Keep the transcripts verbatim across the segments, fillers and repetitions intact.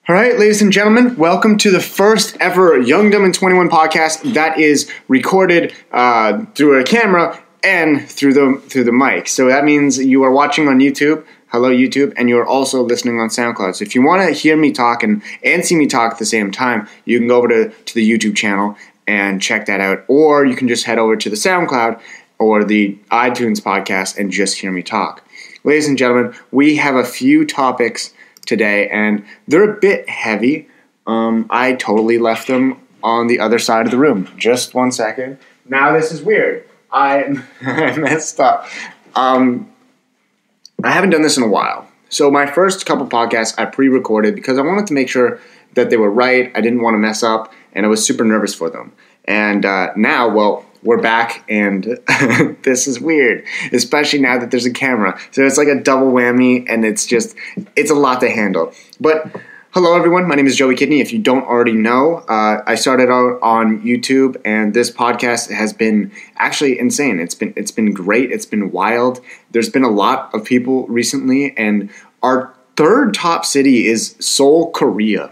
All right, ladies and gentlemen, welcome to the first ever Young, Dumb, and twenty-one podcast that is recorded uh, through a camera and through the through the mic. So that means you are watching on YouTube. Hello, YouTube, and you are also listening on SoundCloud. So if you want to hear me talk and, and see me talk at the same time, you can go over to, to the YouTube channel and check that out. Or you can just head over to the SoundCloud or the iTunes podcast and just hear me talk. Ladies and gentlemen, we have a few topics today, and they're a bit heavy. Um, I totally left them on the other side of the room. Just one second. Now this is weird. I, I messed up. Um, I haven't done this in a while. So my first couple podcasts I pre-recorded because I wanted to make sure that they were right. I didn't want to mess up, and I was super nervous for them. And uh, now, well, we're back, and this is weird, especially now that there's a camera. So it's like a double whammy, and it's just, it's a lot to handle. But hello, everyone. My name is Joey Kidney. If you don't already know, uh, I started out on YouTube, and this podcast has been actually insane. It's been it's been great. It's been wild. There's been a lot of people recently, and our third top city is Seoul, Korea.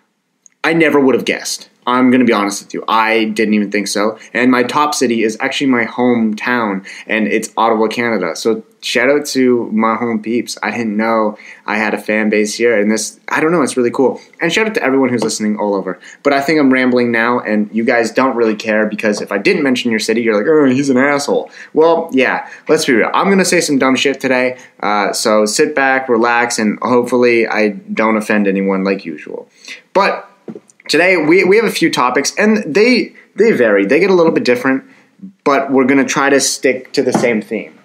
I never would have guessed. I'm going to be honest with you. I didn't even think so. And my top city is actually my hometown, and it's Ottawa, Canada. So shout out to my home peeps. I didn't know I had a fan base here, and this, I don't know, it's really cool. And shout out to everyone who's listening all over. But I think I'm rambling now, and you guys don't really care, because if I didn't mention your city, you're like, oh, he's an asshole. Well, yeah, let's be real. I'm going to say some dumb shit today, uh, so sit back, relax, and hopefully I don't offend anyone like usual. But today, we, we have a few topics, and they they vary. They get a little bit different, but we're going to try to stick to the same theme.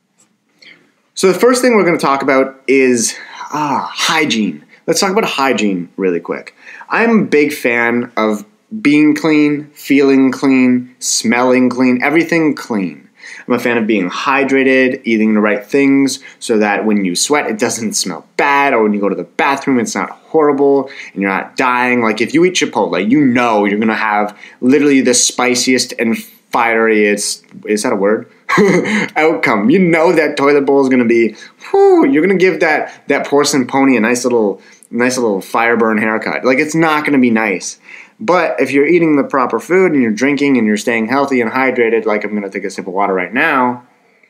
So the first thing we're going to talk about is ah, hygiene. Let's talk about hygiene really quick. I'm a big fan of being clean, feeling clean, smelling clean, everything clean. I'm a fan of being hydrated, eating the right things so that when you sweat, it doesn't smell bad, or when you go to the bathroom, it's not horrible and you're not dying. Like if you eat Chipotle, you know you're going to have literally the spiciest and fieriest, is that a word? outcome. You know that toilet bowl is going to be, whew, you're going to give that, that porcelain pony a nice little, nice little fire burn haircut. Like it's not going to be nice. But if you're eating the proper food and you're drinking and you're staying healthy and hydrated, like I'm going to take a sip of water right now,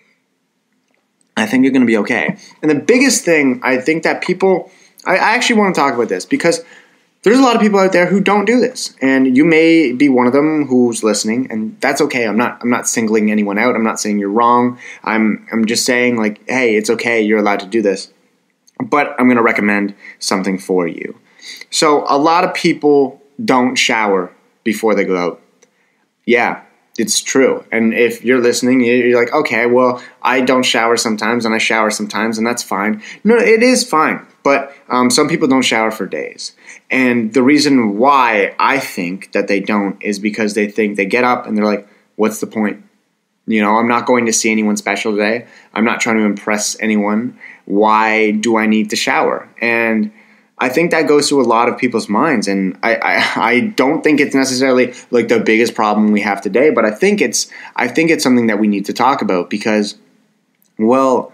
I think you're going to be okay. And the biggest thing, I think that people, I, I actually want to talk about this because there's a lot of people out there who don't do this. And you may be one of them who's listening, and that's okay. I'm not I'm not singling anyone out. I'm not saying you're wrong. I'm I'm just saying, like, hey, it's okay. You're allowed to do this. But I'm going to recommend something for you. So a lot of people don't shower before they go out. Yeah, it's true. And if you're listening, you're like, okay, well, I don't shower sometimes and I shower sometimes, and that's fine. No, it is fine. But um, some people don't shower for days. And the reason why I think that they don't is because they think they get up and they're like, what's the point? You know, I'm not going to see anyone special today. I'm not trying to impress anyone. Why do I need to shower? And I think that goes through a lot of people's minds, and I, I, I don't think it's necessarily like the biggest problem we have today, but I think it's I think it's something that we need to talk about because, well,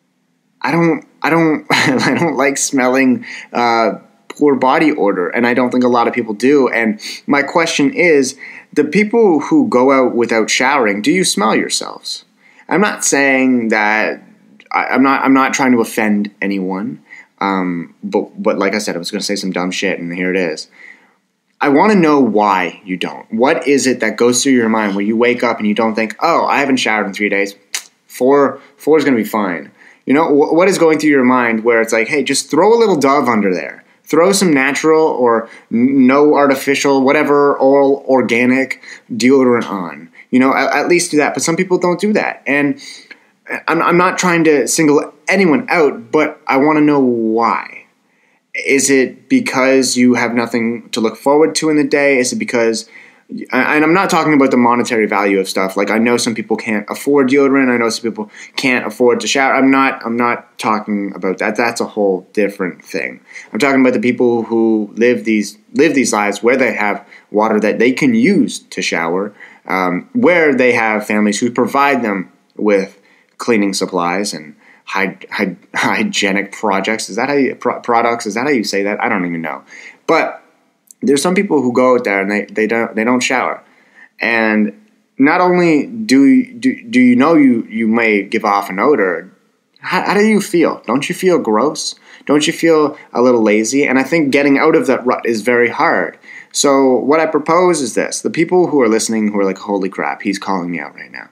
I don't I don't I don't like smelling uh, poor body odor, and I don't think a lot of people do. And my question is, the people who go out without showering, do you smell yourselves? I'm not saying that I, I'm not I'm not trying to offend anyone. Um, but, but like I said, I was going to say some dumb shit, and here it is. I want to know why you don't. What is it that goes through your mind where you wake up and you don't think, oh, I haven't showered in three days. Four, four is going to be fine. You know, wh- what is going through your mind where it's like, hey, just throw a little Dove under there. Throw some natural or n- no artificial, whatever, all organic deodorant on. You know, at, at least do that. But some people don't do that. And I'm, I'm not trying to single anyone out, but I want to know why. Is it because you have nothing to look forward to in the day? Is it because, and I'm not talking about the monetary value of stuff. Like I know some people can't afford deodorant. I know some people can't afford to shower. I'm not, I'm not talking about that. That's a whole different thing. I'm talking about the people who live these, live these lives where they have water that they can use to shower, um, where they have families who provide them with cleaning supplies and hy- hy- hygienic projects. Is that how you, pro- products? Is that how you say that? I don't even know. But there's some people who go out there and they, they don't they don't shower. And not only do do, do you know you, you may give off an odor, how, how do you feel? Don't you feel gross? Don't you feel a little lazy? And I think getting out of that rut is very hard. So what I propose is this. The people who are listening who are like, holy crap, he's calling me out right now.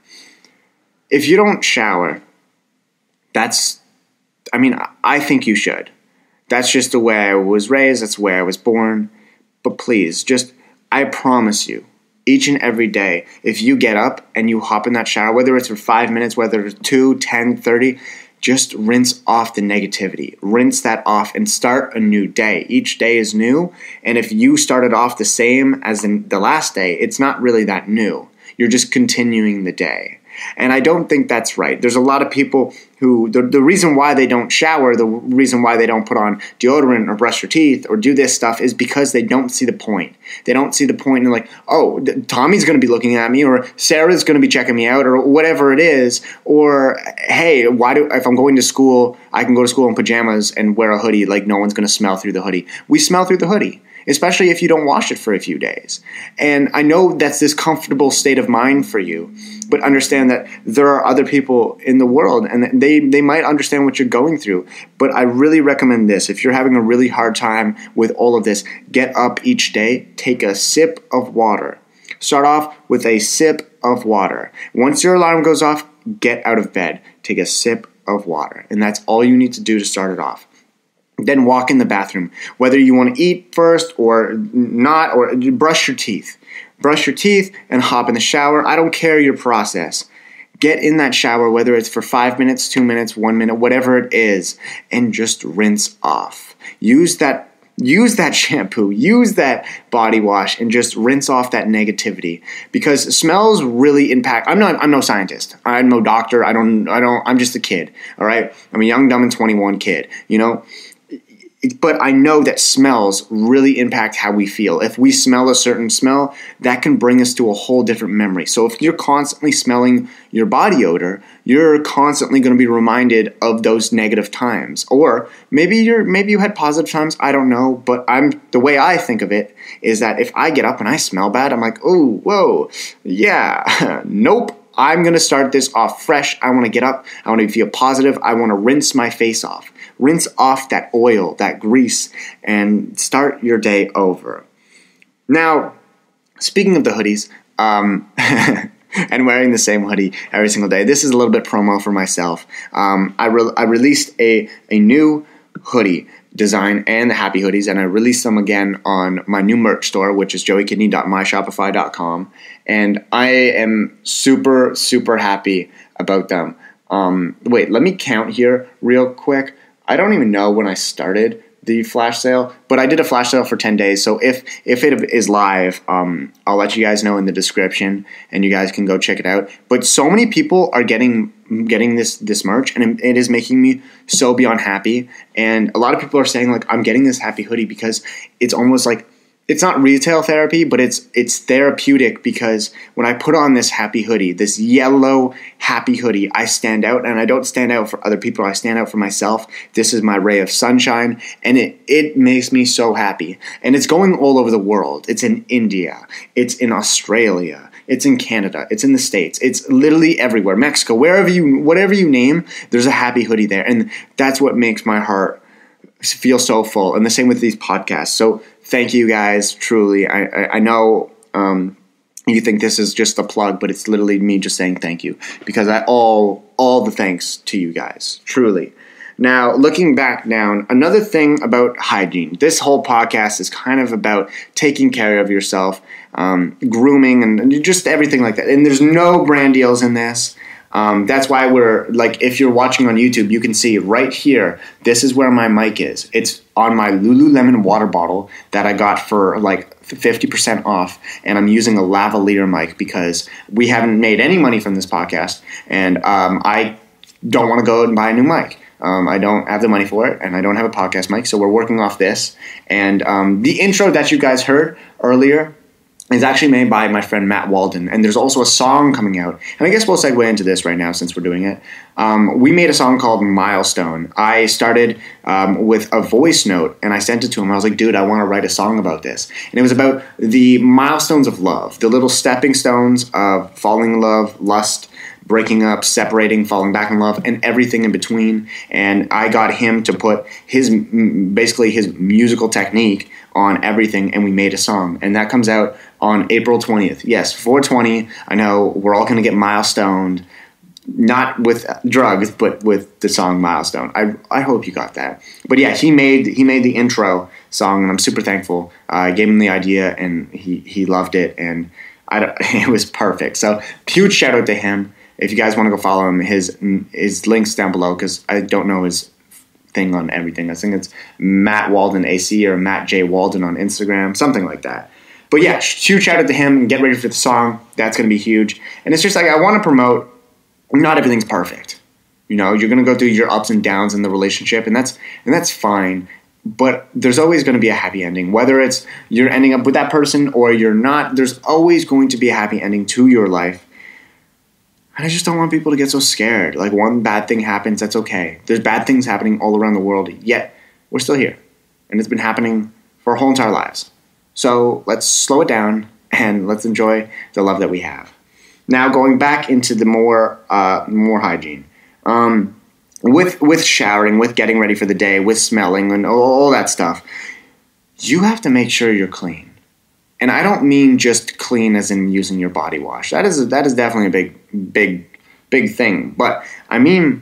If you don't shower, that's, I mean, I think you should. That's just the way I was raised. That's the way I was born. But please, just, I promise you, each and every day, if you get up and you hop in that shower, whether it's for five minutes, whether it's two, ten, thirty, just rinse off the negativity. Rinse that off and start a new day. Each day is new. And if you started off the same as in the last day, it's not really that new. You're just continuing the day. And I don't think that's right. There's a lot of people who, the, the reason why they don't shower, the reason why they don't put on deodorant or brush their teeth or do this stuff is because they don't see the point. They don't see the point in like, oh, Tommy's going to be looking at me, or Sarah's going to be checking me out, or whatever it is. Or, hey, why do, if I'm going to school, I can go to school in pajamas and wear a hoodie, like no one's going to smell through the hoodie. We smell through the hoodie, especially if you don't wash it for a few days. And I know that's this comfortable state of mind for you, but understand that there are other people in the world and they, they might understand what you're going through. But I really recommend this. If you're having a really hard time with all of this, get up each day, take a sip of water. Start off with a sip of water. Once your alarm goes off, get out of bed. Take a sip of water. And that's all you need to do to start it off. Then walk in the bathroom. Whether you want to eat first or not, or brush your teeth. Brush your teeth and hop in the shower. I don't care your process. Get in that shower, whether it's for five minutes, two minutes, one minute, whatever it is, and just rinse off. Use that Use that shampoo, use that body wash, and just rinse off that negativity. Because smells really impact. I'm not. I'm no scientist. I'm no doctor. I don't. I don't. I'm just a kid. All right. I'm a young, dumb, and twenty-one kid. You know. But I know that smells really impact how we feel. If we smell a certain smell, that can bring us to a whole different memory. So if you're constantly smelling your body odor, you're constantly going to be reminded of those negative times. Or maybe you're maybe you had positive times, I don't know, but I'm the way I think of it is that if I get up and I smell bad, I'm like, "Oh, whoa. Yeah. Nope. I'm going to start this off fresh. I want to get up. I want to feel positive. I want to rinse my face off. Rinse off that oil, that grease, and start your day over." Now, speaking of the hoodies, um, and wearing the same hoodie every single day, this is a little bit promo for myself. Um, I, re- I released a, a new hoodie design and the happy hoodies, and I released them again on my new merch store, which is joey kidney dot my shopify dot com, and I am super, super happy about them. Um, wait, let me count here real quick. I don't even know when I started the flash sale, but I did a flash sale for ten days. So if if it is live, um, I'll let you guys know in the description, and you guys can go check it out. But so many people are getting getting this this merch, and it is making me so beyond happy. And a lot of people are saying like, I'm getting this happy hoodie because it's almost like, it's not retail therapy, but it's it's therapeutic, because when I put on this happy hoodie, this yellow happy hoodie, I stand out, and I don't stand out for other people. I stand out for myself. This is my ray of sunshine, and it, it makes me so happy. And it's going all over the world. It's in India. It's in Australia. It's in Canada. It's in the States. It's literally everywhere. Mexico, wherever you, whatever you name, there's a happy hoodie there. And that's what makes my heart feel so full. And the same with these podcasts. So thank you guys, truly. I, I, I know um, you think this is just a plug, but it's literally me just saying thank you, because I all all the thanks to you guys, truly. Now, looking back down, another thing about hygiene. This whole podcast is kind of about taking care of yourself, um, grooming, and just everything like that. And there's no brand deals in this. Um, that's why we're, like, if you're watching on YouTube, you can see right here, this is where my mic is. It's on my Lululemon water bottle that I got for, like, fifty percent off, and I'm using a lavalier mic because we haven't made any money from this podcast, and um, I don't want to go and buy a new mic. Um, I don't have the money for it, and I don't have a podcast mic, so we're working off this. And um, the intro that you guys heard earlier, is actually made by my friend Matt Walden, and there's also a song coming out. And I guess we'll segue into this right now since we're doing it. Um, we made a song called Milestone. I started um, with a voice note, and I sent it to him. I was like, dude, I want to write a song about this. And it was about the milestones of love, the little stepping stones of falling in love, lust, breaking up, separating, falling back in love, and everything in between. And I got him to put his, basically his musical technique on everything, and we made a song. And that comes out on April twentieth. Yes, four twenty. I know we're all going to get milestoned, not with drugs, but with the song Milestone. I I hope you got that. But yeah, he made he made the intro song, and I'm super thankful. Uh, I gave him the idea, and he, he loved it, and I don't, it was perfect. So huge shout out to him. If you guys want to go follow him, his his links down below, because I don't know his thing on everything. I think it's Matt Walden A C or Matt J Walden on Instagram, something like that. But yeah, huge shout out to him, and get ready for the song. That's going to be huge. And it's just like, I want to promote, not everything's perfect. You know, you're going to go through your ups and downs in the relationship, and that's and that's fine. But there's always going to be a happy ending. Whether it's you're ending up with that person or you're not, there's always going to be a happy ending to your life. And I just don't want people to get so scared. Like, one bad thing happens, that's okay. There's bad things happening all around the world, yet we're still here. And it's been happening for our whole entire lives. So let's slow it down and let's enjoy the love that we have. Now, going back into the more uh, more hygiene. Um, with with showering, with getting ready for the day, with smelling and all that stuff, you have to make sure you're clean. And I don't mean just clean as in using your body wash. That is that is definitely a big, big, big thing. But I mean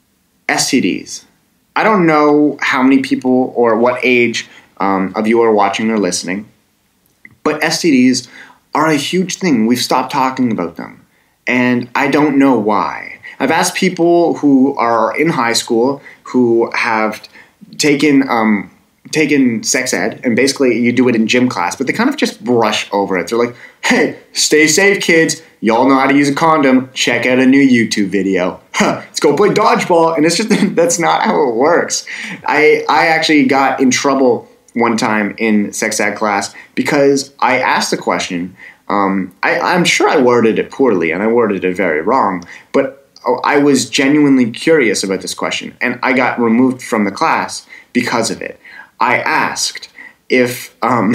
S T Ds. I don't know how many people or what age um, of you are watching or listening, but S T Ds are a huge thing. We've stopped talking about them. And I don't know why. I've asked people who are in high school who have taken... Um, taken sex ed, and basically you do it in gym class, but they kind of just brush over it. They're like, hey, stay safe, kids. Y'all know how to use a condom. Check out a new YouTube video. Huh, let's go play dodgeball. And it's just, that's not how it works. I, I actually got in trouble one time in sex ed class because I asked a question. Um, I, I'm sure I worded it poorly, and I worded it very wrong, but I was genuinely curious about this question, and I got removed from the class because of it. I asked if um,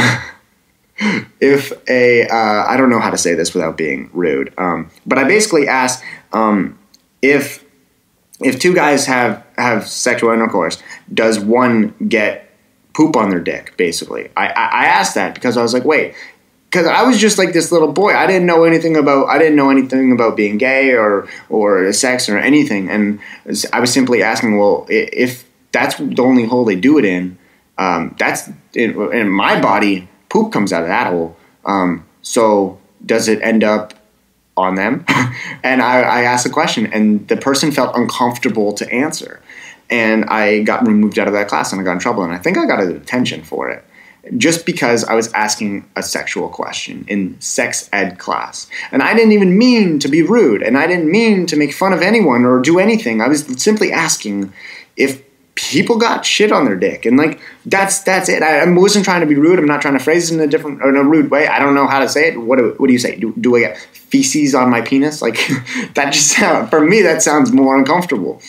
if a uh, I don't know how to say this without being rude, um, but I basically asked um, if if two guys have have sexual intercourse, does one get poop on their dick? Basically, I I, I asked that because I was like, wait, because I was just like this little boy. I didn't know anything about I didn't know anything about being gay or or sex or anything, and I was simply asking, well, if that's the only hole they do it in. Um, that's in, in my body, poop comes out of that hole. Um, so does it end up on them? And I, I asked the question, and the person felt uncomfortable to answer. And I got removed out of that class, and I got in trouble. And I think I got a detention for it, just because I was asking a sexual question in sex ed class. And I didn't even mean to be rude, and I didn't mean to make fun of anyone or do anything. I was simply asking if people got shit on their dick, and like that's that's it. I, I wasn't trying to be rude. I'm not trying to phrase it in a different or in a rude way. I don't know how to say it. What do, what do you say? Do, do I get feces on my penis? Like that just sounds, for me that sounds more uncomfortable.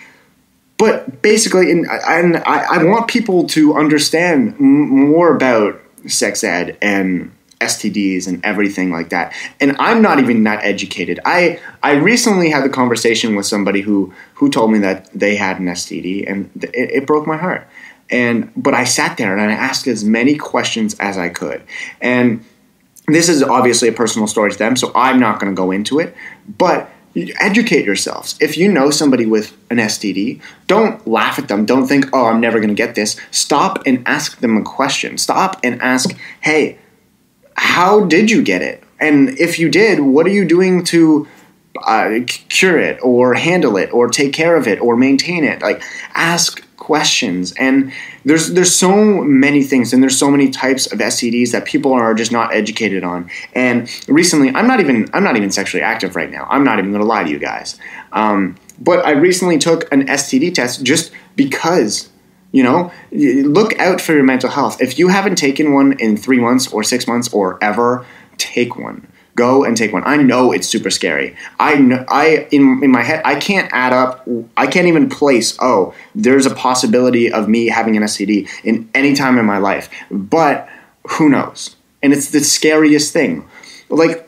But basically, and I, I, I want people to understand m- more about sex ed and S T Ds and everything like that. And I'm not even that educated. I I recently had the conversation with somebody who who told me that they had an S T D, and it, it broke my heart. And but I sat there and I asked as many questions as I could. And this is obviously a personal story to them, so I'm not going to go into it. But educate yourselves. If you know somebody with an S T D, don't laugh at them. Don't think, oh, I'm never going to get this. Stop and ask them a question. Stop and ask, hey, how did you get it? And if you did, what are you doing to uh, cure it or handle it or take care of it or maintain it? Like, ask questions. And there's there's so many things, and there's so many types of S T Ds that people are just not educated on. And recently, I'm not even I'm not even sexually active right now. I'm not even going to lie to you guys. Um, but I recently took an S T D test just because. You know, look out for your mental health. If you haven't taken one in three months or six months or ever, take one. Go and take one. I know it's super scary. I know, I in in my head I can't add up. I can't even place. Oh, there's a possibility of me having an S T D in any time in my life. But who knows? And it's the scariest thing. Like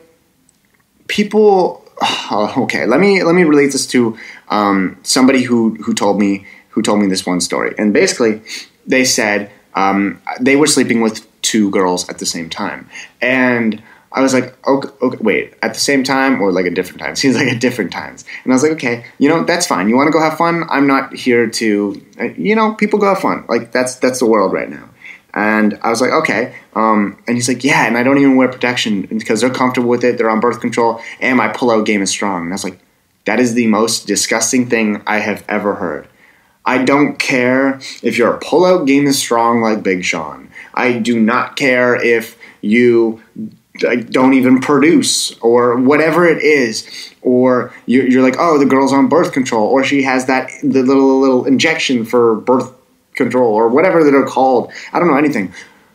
people. Oh, okay, let me let me relate this to um, somebody who who told me who told me this one story. And basically, they said um, they were sleeping with two girls at the same time, and I was like, okay, okay, wait, at the same time or like at different times? Seems like at different times. And I was like, okay, you know, that's fine. You want to go have fun? I'm not here to, you know, people go have fun. Like that's that's the world right now. And I was like, okay. Um, and he's like, yeah, and I don't even wear protection because they're comfortable with it. They're on birth control, and my pull-out game is strong. And I was like, that is the most disgusting thing I have ever heard. I don't care if your pull-out game is strong like Big Sean. I do not care if you don't even produce or whatever it is, or you're, you're like, oh, the girl's on birth control, or she has that the little little injection for birth control or whatever that are called. I don't know anything.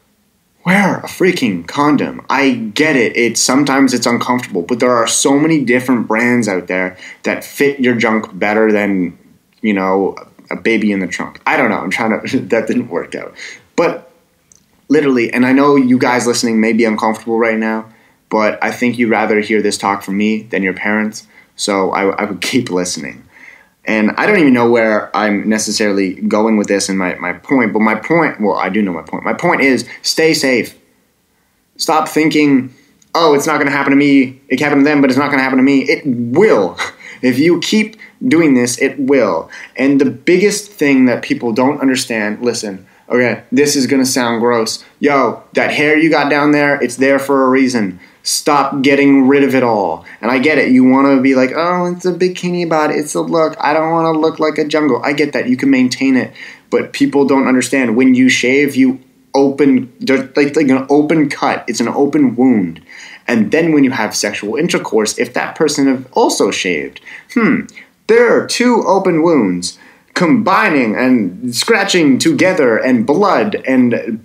Wear a freaking condom. I get it. It's sometimes it's uncomfortable, but there are so many different brands out there that fit your junk better than, you know, a baby in the trunk. I don't know. I'm trying to. That didn't work out, but. Literally, and I know you guys listening may be uncomfortable right now, but I think you'd rather hear this talk from me than your parents, so I, I would keep listening. And I don't even know where I'm necessarily going with this and my, my point, but my point, well, I do know my point. My point is stay safe. Stop thinking, oh, it's not going to happen to me. It happened to them, but it's not going to happen to me. It will. If you keep doing this, it will. And the biggest thing that people don't understand, listen, okay, this is going to sound gross. Yo, that hair you got down there, it's there for a reason. Stop getting rid of it all. And I get it. You want to be like, oh, it's a bikini body. It's a look. I don't want to look like a jungle. I get that. You can maintain it. But people don't understand. When you shave, you open, like, like an open cut. It's an open wound. And then when you have sexual intercourse, if that person have also shaved, hmm, there are two open wounds combining and scratching together, and blood and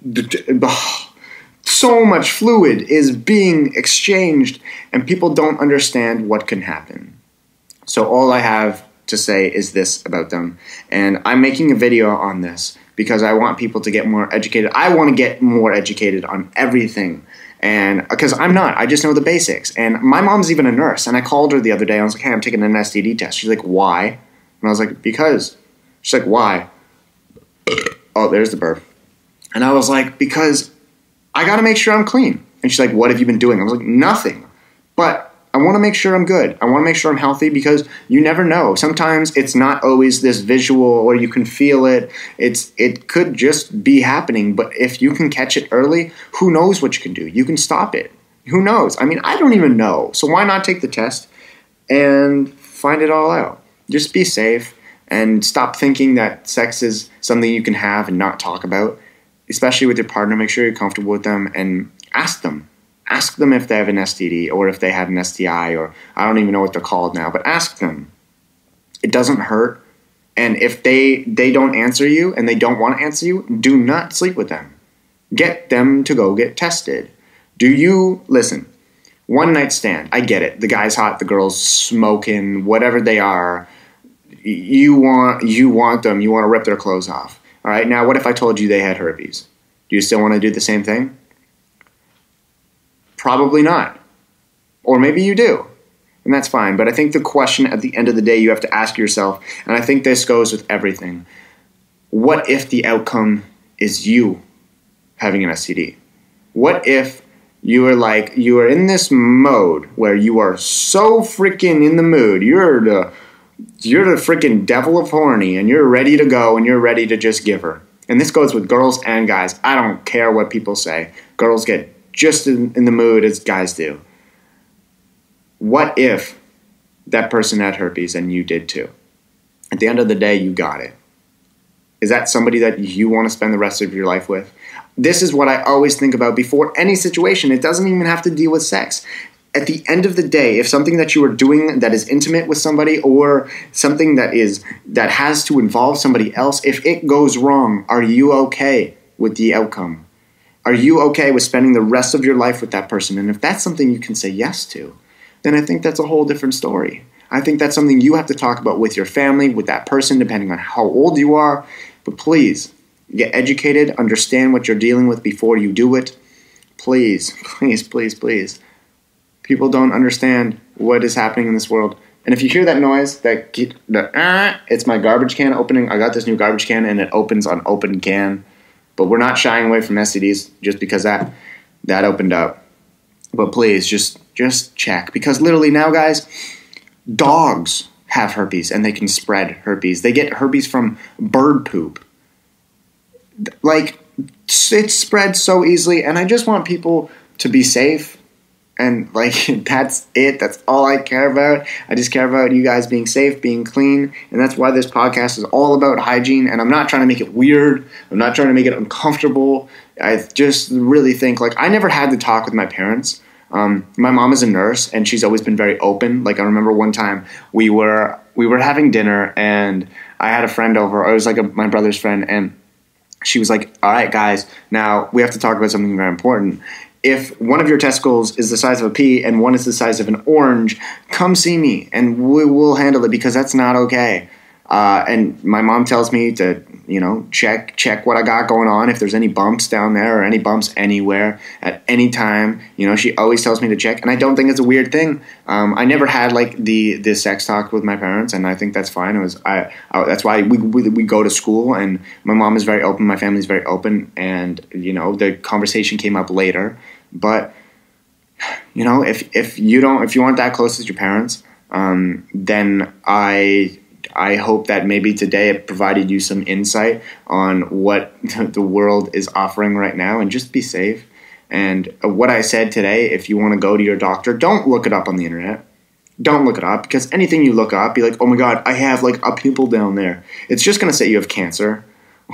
so much fluid is being exchanged, and people don't understand what can happen. So all I have to say is this about them, and I'm making a video on this because I want people to get more educated. I want to get more educated on everything, and because I'm not, I just know the basics. And my mom's even a nurse, and I called her the other day. I was like, hey, I'm taking an S T D test. She's like, why? And I was like, because. She's like, why? Oh, there's the burp. And I was like, because I got to make sure I'm clean. And she's like, what have you been doing? I was like, nothing. But I want to make sure I'm good. I want to make sure I'm healthy because you never know. Sometimes it's not always this visual or you can feel it. It's It could just be happening. But if you can catch it early, who knows what you can do? You can stop it. Who knows? I mean, I don't even know. So why not take the test and find it all out? Just be safe. And stop thinking that sex is something you can have and not talk about, especially with your partner. Make sure you're comfortable with them and ask them. Ask them if they have an S T D or if they had an S T I, or I don't even know what they're called now, but ask them. It doesn't hurt. And if they, they don't answer you and they don't want to answer you, do not sleep with them. Get them to go get tested. Do you, listen, one night stand, I get it. The guy's hot, the girl's smoking, whatever they are. You want you want them, you want to rip their clothes off. All right, now what if I told you they had herpes? Do you still want to do the same thing? Probably not. Or maybe you do, and that's fine. But I think the question at the end of the day you have to ask yourself, and I think this goes with everything, what if the outcome is you having an S T D? What if you are like, you are in this mode where you are so freaking in the mood, you're the You're the freaking devil of horny, and you're ready to go, and you're ready to just give her. And this goes with girls and guys. I don't care what people say. Girls get just in, in the mood as guys do. What if that person had herpes and you did too? At the end of the day, you got it. Is that somebody that you want to spend the rest of your life with? This is what I always think about before any situation. It doesn't even have to deal with sex. At the end of the day, if something that you are doing that is intimate with somebody, or something that is that has to involve somebody else, if it goes wrong, are you okay with the outcome? Are you okay with spending the rest of your life with that person? And if that's something you can say yes to, then I think that's a whole different story. I think that's something you have to talk about with your family, with that person, depending on how old you are. But please, get educated, understand what you're dealing with before you do it. Please, please, please, please. People don't understand what is happening in this world. And if you hear that noise, that, that uh, it's my garbage can opening. I got this new garbage can, and it opens on open can. But we're not shying away from S T Ds just because that that opened up. But please, just just check. Because literally now, guys, dogs have herpes, and they can spread herpes. They get herpes from bird poop. Like, it spreads so easily, and I just want people to be safe. And, like, that's it. That's all I care about. I just care about you guys being safe, being clean. And that's why this podcast is all about hygiene. And I'm not trying to make it weird. I'm not trying to make it uncomfortable. I just really think, like, I never had to talk with my parents. Um, my mom is a nurse, and she's always been very open. Like, I remember one time we were we were having dinner, and I had a friend over. It was, like, a, my brother's friend. And she was like, all right, guys, now we have to talk about something very important. If one of your testicles is the size of a pea and one is the size of an orange, come see me and we will handle it because that's not okay. Uh, and my mom tells me to, you know, check check what I got going on. If there's any bumps down there or any bumps anywhere at any time, you know, she always tells me to check. And I don't think it's a weird thing. Um, I never had like the the sex talk with my parents, and I think that's fine. It was I, I that's why we, we we go to school, and my mom is very open. My family's very open, and you know, the conversation came up later. But you know, if if you don't if you aren't that close with your parents, um, then I. I hope that maybe today it provided you some insight on what the world is offering right now, and just be safe. And what I said today, if you want to go to your doctor, don't look it up on the internet. Don't look it up, because anything you look up, be like, oh my God, I have like a pimple down there. It's just going to say you have cancer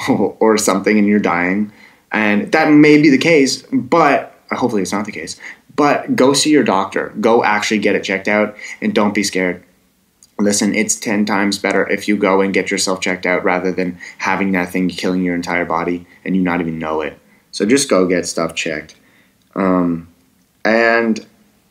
or something and you're dying. And that may be the case, but hopefully it's not the case. But go see your doctor. Go actually get it checked out, and don't be scared. Listen, it's ten times better if you go and get yourself checked out rather than having that thing killing your entire body and you not even know it. So just go get stuff checked. Um, and,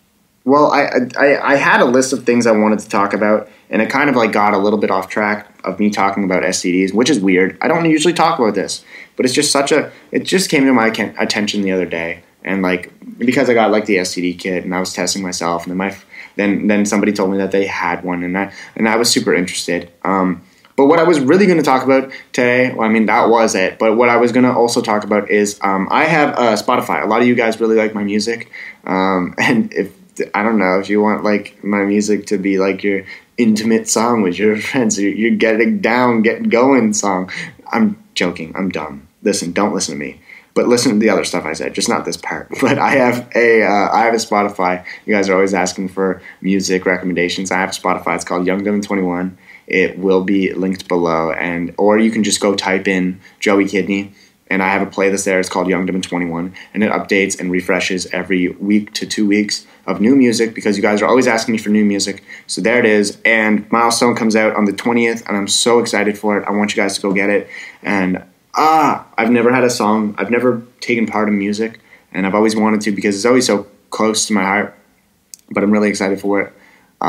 well, I, I I had a list of things I wanted to talk about, and it kind of like got a little bit off track of me talking about S T Ds, which is weird. I don't usually talk about this, but it's just such a, it just came to my attention the other day. And like, because I got like the S T D kit and I was testing myself, and then my Then, then somebody told me that they had one, and I and I was super interested. Um, but what I was really going to talk about today, well, I mean, that was it. But what I was going to also talk about is um, I have uh, Spotify. A lot of you guys really like my music, um, and if I don't know if you want like my music to be like your intimate song with your friends, your, your getting down, getting going song. I'm joking. I'm dumb. Listen, don't listen to me. But listen to the other stuff I said, just not this part. But I have a uh, I have a Spotify. You guys are always asking for music recommendations. I have a Spotify. It's called Young Dumb and twenty-one. It will be linked below, and or you can just go type in Joey Kidney, and I have a playlist there. It's called Young Dumb and twenty-one, and it updates and refreshes every week to two weeks of new music, because you guys are always asking me for new music. So there it is. And Milestone comes out on the twentieth, and I'm so excited for it. I want you guys to go get it. And Ah, I've never had a song. I've never taken part in music, and I've always wanted to because it's always so close to my heart. But I'm really excited for it.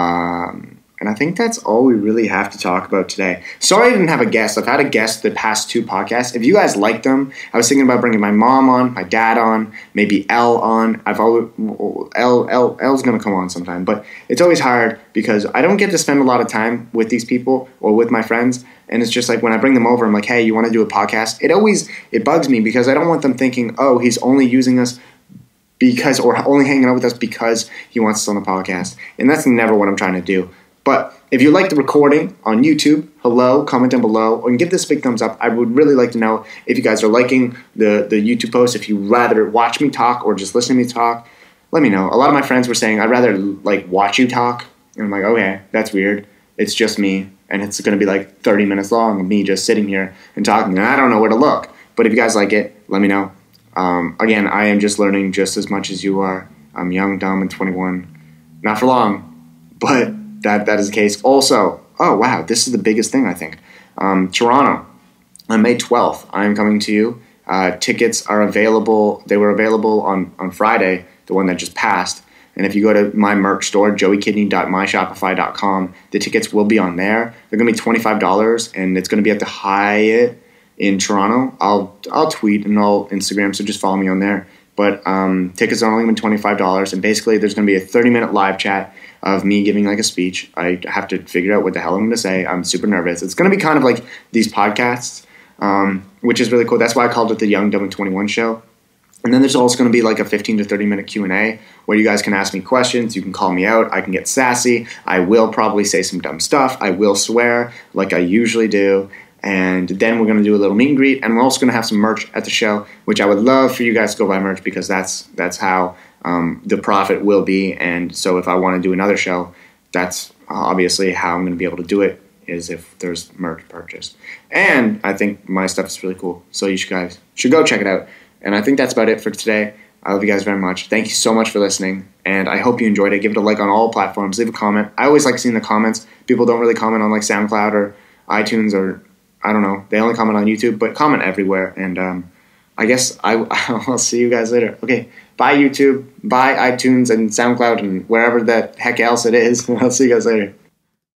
Um, and I think that's all we really have to talk about today. Sorry I didn't have a guest. I've had a guest the past two podcasts. If you guys like them, I was thinking about bringing my mom on, my dad on, maybe Elle on. I've always Elle Elle Elle's gonna come on sometime, but it's always hard because I don't get to spend a lot of time with these people or with my friends. And it's just like when I bring them over, I'm like, hey, you want to do a podcast? It always, it bugs me because I don't want them thinking, oh, he's only using us because, or only hanging out with us because he wants us on the podcast. And that's never what I'm trying to do. But if you like the recording on YouTube, hello, comment down below, and give this a big thumbs up. I would really like to know if you guys are liking the, the YouTube post, if you rather watch me talk or just listen to me talk. Let me know. A lot of my friends were saying, I'd rather like watch you talk. And I'm like, okay, that's weird. It's just me. And it's going to be like thirty minutes long of me just sitting here and talking. And I don't know where to look. But if you guys like it, let me know. Um, again, I am just learning just as much as you are. I'm young, dumb, and twenty-one. Not for long, but that that is the case. Also, oh, wow, this is the biggest thing, I think. Um, Toronto, on May twelfth, I am coming to you. Uh, tickets are available. They were available on, on Friday, the one that just passed. And if you go to my merch store, joey kidney dot my shopify dot com, the tickets will be on there. They're going to be twenty-five dollars, and it's going to be at the Hyatt in Toronto. I'll I'll tweet and I'll Instagram, so just follow me on there. But um, tickets are only going to be twenty-five dollars, and basically there's going to be a thirty-minute live chat of me giving like a speech. I have to figure out what the hell I'm going to say. I'm super nervous. It's going to be kind of like these podcasts, um, which is really cool. That's why I called it the Young, Dumb, and twenty-one show. And then there's also going to be like a fifteen to thirty minute Q and A where you guys can ask me questions. You can call me out. I can get sassy. I will probably say some dumb stuff. I will swear like I usually do. And then we're going to do a little meet and greet. And we're also going to have some merch at the show, which I would love for you guys to go buy merch because that's that's how um, the profit will be. And so if I want to do another show, that's obviously how I'm going to be able to do it, is if there's merch purchased. And I think my stuff is really cool. So you should guys should go check it out. And I think that's about it for today. I love you guys very much. Thank you so much for listening. And I hope you enjoyed it. Give it a like on all platforms. Leave a comment. I always like seeing the comments. People don't really comment on like SoundCloud or iTunes or, I don't know. They only comment on YouTube. But comment everywhere. And um, I guess I, I'll see you guys later. Okay. Bye, YouTube. Bye, iTunes and SoundCloud and wherever the heck else it is. I'll see you guys later.